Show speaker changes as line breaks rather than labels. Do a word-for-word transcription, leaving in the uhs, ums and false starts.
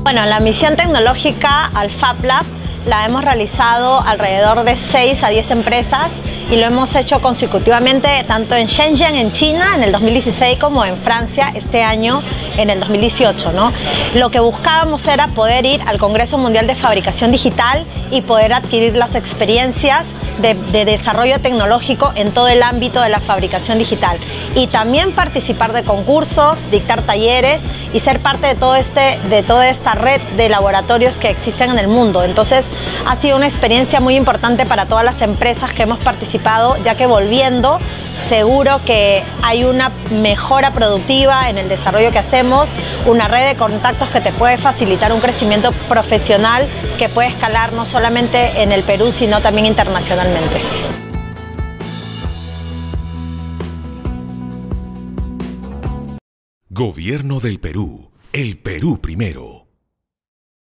Bueno, la misión tecnológica al Fab Lab la hemos realizado alrededor de seis a diez empresas y lo hemos hecho consecutivamente tanto en Shenzhen, en China, en el dos mil dieciséis, como en Francia este año, en el dos mil dieciocho, ¿no? Lo que buscábamos era poder ir al Congreso Mundial de Fabricación Digital y poder adquirir las experiencias de, de desarrollo tecnológico en todo el ámbito de la fabricación digital y también participar de concursos, dictar talleres y ser parte de, todo este, de toda esta red de laboratorios que existen en el mundo. Entonces, ha sido una experiencia muy importante para todas las empresas que hemos participado, ya que volviendo, seguro que hay una mejora productiva en el desarrollo que hacemos, una red de contactos que te puede facilitar un crecimiento profesional que puede escalar no solamente en el Perú, sino también internacionalmente.
Gobierno del Perú. El Perú primero.